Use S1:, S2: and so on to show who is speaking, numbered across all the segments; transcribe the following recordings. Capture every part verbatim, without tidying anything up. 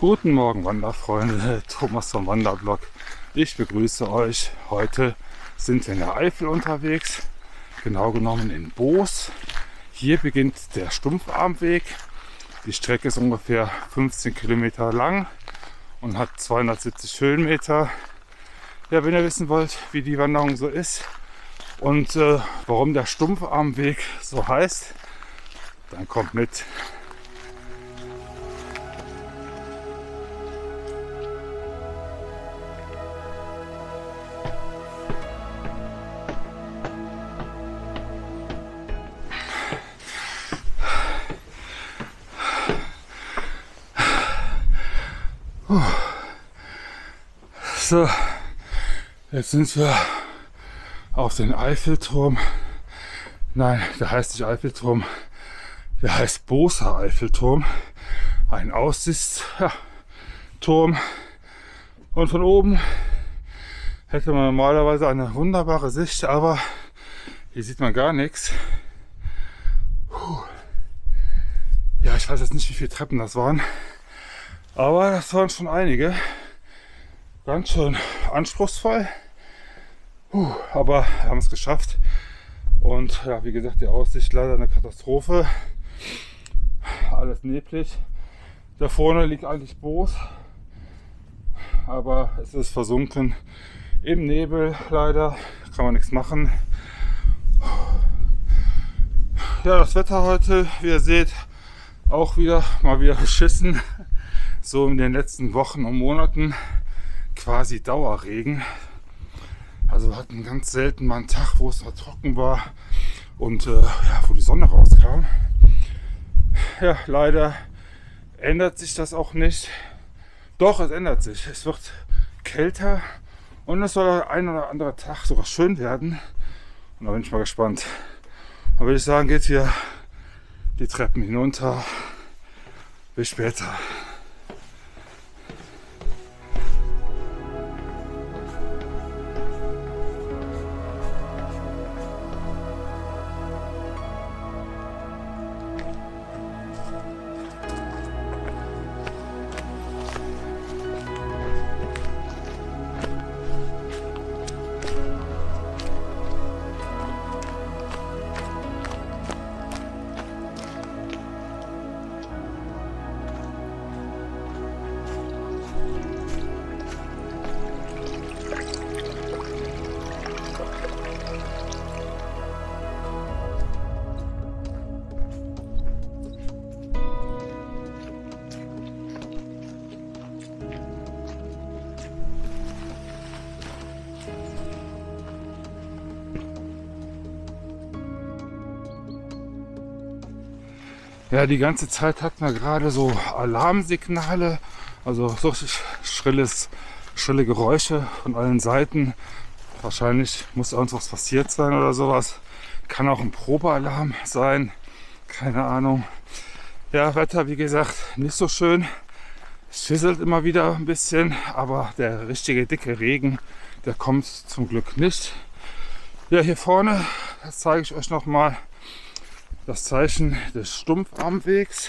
S1: Guten Morgen Wanderfreunde, Thomas vom Wanderblog. Ich begrüße euch. Heute sind wir in der Eifel unterwegs, genau genommen in Boos. Hier beginnt der Stumpfarmweg. Die Strecke ist ungefähr fünfzehn Kilometer lang und hat zweihundertsiebzig Höhenmeter. Ja, wenn ihr wissen wollt, wie die Wanderung so ist und äh, warum der Stumpfarmweg so heißt, dann kommt mit. So, jetzt sind wir auf den Eiffelturm. Nein, der heißt nicht Eiffelturm, der heißt Booser Eiffelturm. Ein Aussichtsturm. Ja, und von oben hätte man normalerweise eine wunderbare Sicht, aber hier sieht man gar nichts. Puh. Ja, ich weiß jetzt nicht, wie viele Treppen das waren, aber das waren schon einige. Ganz schön anspruchsvoll, Puh, aber wir haben es geschafft. Und ja, wie gesagt, die Aussicht leider eine Katastrophe. Alles neblig. Da vorne liegt eigentlich Boos, aber es ist versunken im Nebel leider. Kann man nichts machen. Ja, das Wetter heute, wie ihr seht, auch wieder mal wieder beschissen. So in den letzten Wochen und Monaten. Quasi Dauerregen. Also wir hatten ganz selten mal einen Tag, wo es mal trocken war und äh, ja, wo die Sonne rauskam. Ja, leider ändert sich das auch nicht. Doch, es ändert sich. Es wird kälter und es soll ein oder andere Tag sogar schön werden. Und da bin ich mal gespannt. Dann würde ich sagen, geht hier die Treppen hinunter. Bis später. Ja, die ganze Zeit hat man gerade so Alarmsignale, also so schrilles, schrille Geräusche von allen Seiten. Wahrscheinlich muss irgendwas passiert sein oder sowas. Kann auch ein Probealarm sein, keine Ahnung. Ja, Wetter wie gesagt nicht so schön. Es schüsselt immer wieder ein bisschen, aber der richtige dicke Regen, der kommt zum Glück nicht. Ja, hier vorne, das zeige ich euch noch mal. Das Zeichen des Stumpfarmwegs.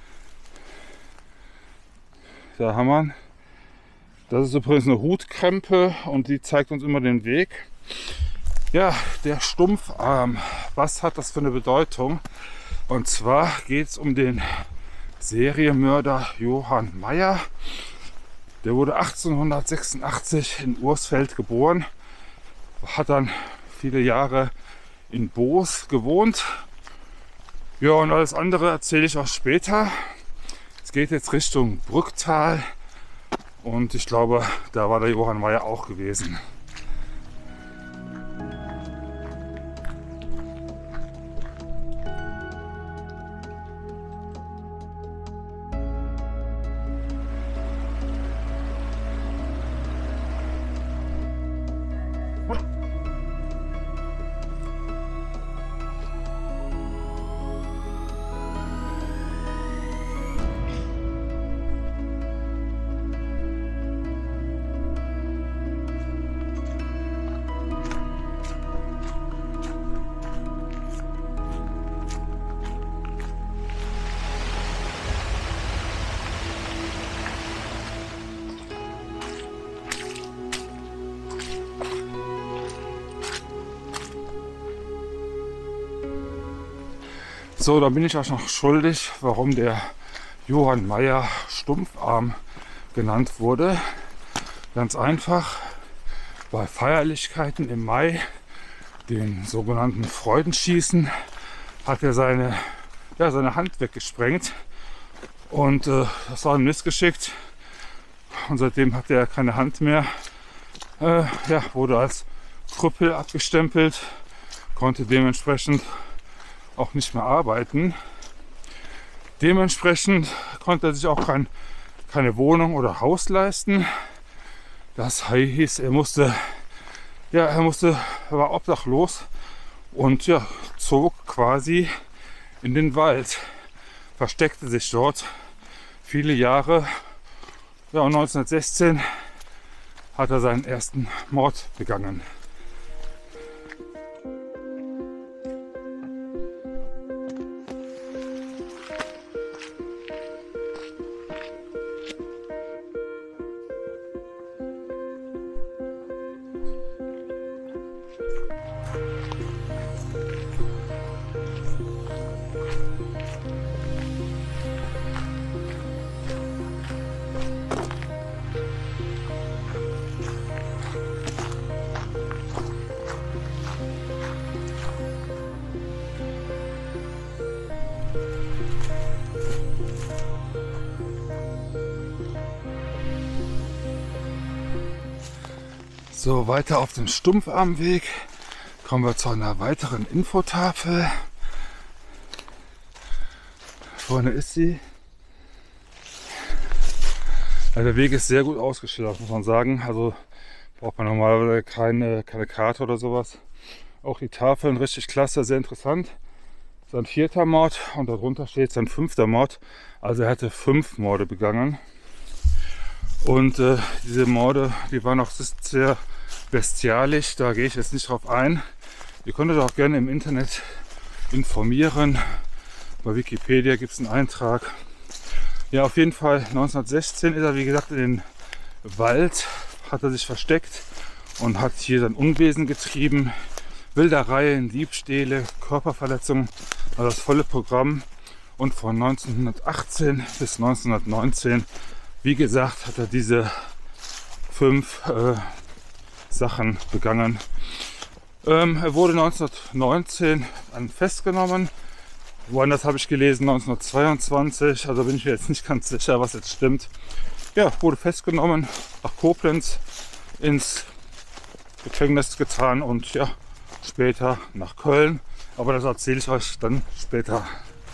S1: Da haben wir. Das ist übrigens eine Hutkrempe und die zeigt uns immer den Weg. Ja, der Stumpfarm. Was hat das für eine Bedeutung? Und zwar geht es um den Serienmörder Johann Mayer. Der wurde achtzehnhundertsechsundachtzig in Ursfeld geboren. Hat dann viele Jahre in Boos gewohnt. Ja, und alles andere erzähle ich auch später. Es geht jetzt Richtung Brücktal und ich glaube, da war der Johann Mayer auch gewesen. So, da bin ich auch noch schuldig, warum der Johann Mayer Stumpfarm genannt wurde. Ganz einfach, bei Feierlichkeiten im Mai, den sogenannten Freudenschießen, hat er seine, ja, seine Hand weggesprengt und äh, das war ein Missgeschick und seitdem hat er keine Hand mehr. Äh, ja, wurde als Krüppel abgestempelt, konnte dementsprechend auch nicht mehr arbeiten. Dementsprechend konnte er sich auch kein, keine Wohnung oder Haus leisten. Das hieß, er musste, ja, er musste, er war obdachlos und ja, zog quasi in den Wald, versteckte sich dort viele Jahre. Ja, und neunzehnhundertsechzehn hat er seinen ersten Mord begangen. So, weiter auf dem Stumpfarmweg kommen wir zu einer weiteren Infotafel. Vorne ist sie. Ja, der Weg ist sehr gut ausgeschildert, muss man sagen. Also braucht man normalerweise keine, keine Karte oder sowas. Auch die Tafeln richtig klasse, sehr interessant. Sein vierter Mord und darunter steht sein fünfter Mord. Also er hatte fünf Morde begangen. Und äh, diese Morde, die waren auch sehr bestialisch, da gehe ich jetzt nicht drauf ein. Ihr könntet auch gerne im Internet informieren. Bei Wikipedia gibt es einen Eintrag. Ja, auf jeden Fall neunzehnhundertsechzehn ist er, wie gesagt, in den Wald, hat er sich versteckt und hat hier sein Unwesen getrieben. Wildereien, Diebstähle, Körperverletzungen, also das volle Programm. Und von neunzehnhundertachtzehn bis neunzehnhundertneunzehn, wie gesagt, hat er diese fünf äh, Sachen begangen. Ähm, er wurde neunzehnhundertneunzehn dann festgenommen. Woanders habe ich gelesen neunzehnhundertzweiundzwanzig, also bin ich mir jetzt nicht ganz sicher, was jetzt stimmt. Ja, wurde festgenommen, nach Koblenz ins Gefängnis getan und ja, später nach Köln. Aber das erzähle ich euch dann später.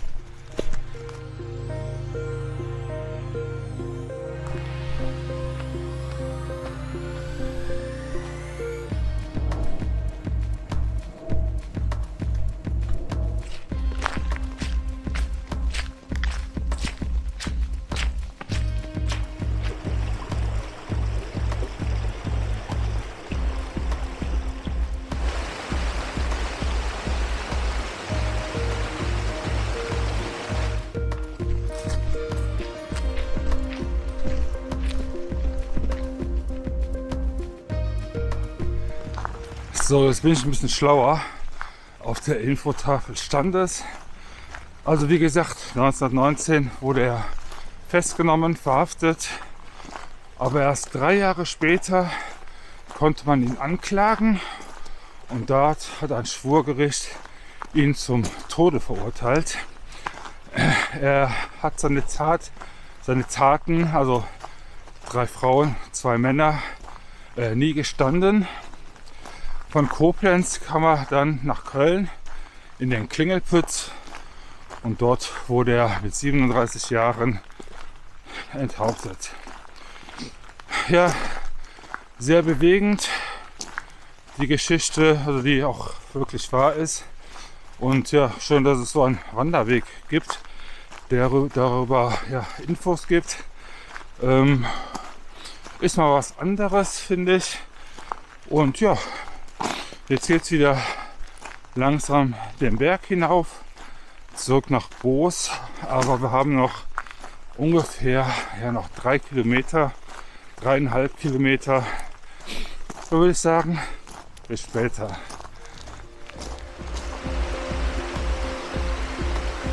S1: So, jetzt bin ich ein bisschen schlauer. Auf der Infotafel stand es. Also wie gesagt, neunzehnhundertneunzehn wurde er festgenommen, verhaftet. Aber erst drei Jahre später konnte man ihn anklagen. Und dort hat ein Schwurgericht ihn zum Tode verurteilt. Er hat seine Tat, seine Taten, also drei Frauen, zwei Männer, äh, nie gestanden. Von Koblenz kam er dann nach Köln in den Klingelpütz und dort wurde er mit siebenunddreißig Jahren enthauptet. Ja, sehr bewegend die Geschichte, also die auch wirklich wahr ist. Und ja, schön, dass es so einen Wanderweg gibt, der darüber ja, Infos gibt. Ähm, ist mal was anderes, finde ich. Und ja, jetzt geht es wieder langsam den Berg hinauf, zurück nach Boos, aber wir haben noch ungefähr ja, noch drei Kilometer, dreieinhalb Kilometer. So würde ich sagen, bis später.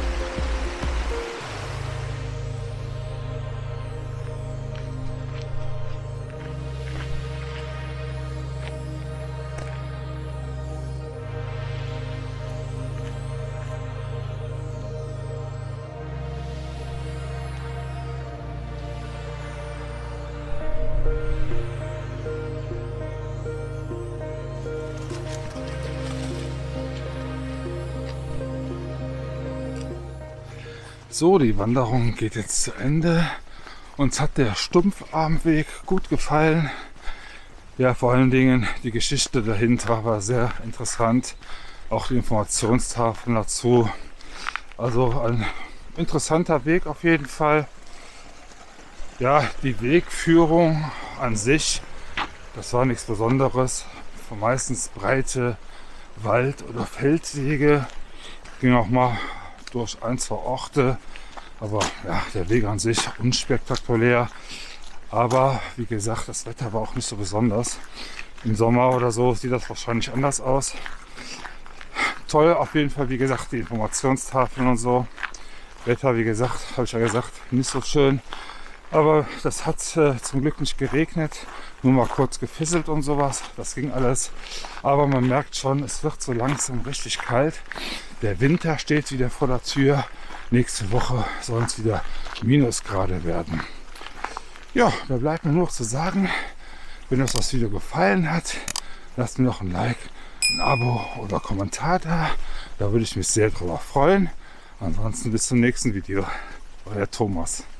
S1: So, die Wanderung geht jetzt zu Ende. Uns hat der Stumpfarmweg gut gefallen. Ja, vor allen Dingen die Geschichte dahinter war sehr interessant. Auch die Informationstafeln dazu. Also ein interessanter Weg auf jeden Fall. Ja, die Wegführung an sich, das war nichts Besonderes. Meistens breite Wald- oder Feldwege. Ging auch mal durch ein, zwei Orte. Aber ja, der Weg an sich unspektakulär. Aber wie gesagt, das Wetter war auch nicht so besonders. Im Sommer oder so sieht das wahrscheinlich anders aus. Toll auf jeden Fall, wie gesagt, die Informationstafeln und so. Wetter, wie gesagt, habe ich ja gesagt, nicht so schön. Aber das hat äh, zum Glück nicht geregnet. Nur mal kurz gefisselt und sowas. Das ging alles. Aber man merkt schon, es wird so langsam richtig kalt. Der Winter steht wieder vor der Tür. Nächste Woche soll es wieder Minusgrade werden. Ja, da bleibt mir nur noch zu sagen, wenn euch das Video gefallen hat, lasst mir noch ein Like, ein Abo oder Kommentar da. Da würde ich mich sehr drüber freuen. Ansonsten bis zum nächsten Video. Euer Thomas.